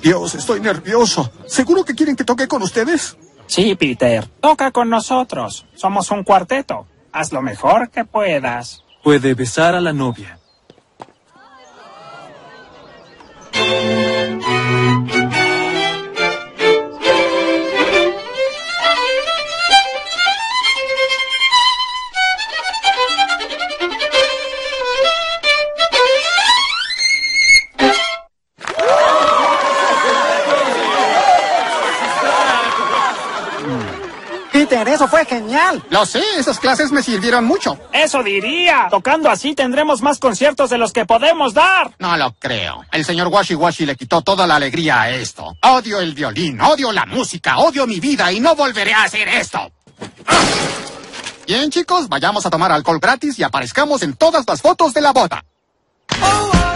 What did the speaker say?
Dios, estoy nervioso. ¿Seguro que quieren que toque con ustedes? Sí, Peter. Toca con nosotros. Somos un cuarteto. Haz lo mejor que puedas. Puede besar a la novia. Peter, eso fue genial. Lo sé, esas clases me sirvieron mucho. Eso diría. Tocando así tendremos más conciertos de los que podemos dar. No lo creo. El señor Washi Washi le quitó toda la alegría a esto. Odio el violín, odio la música, odio mi vida y no volveré a hacer esto. Bien, chicos, vayamos a tomar alcohol gratis y aparezcamos en todas las fotos de la boda.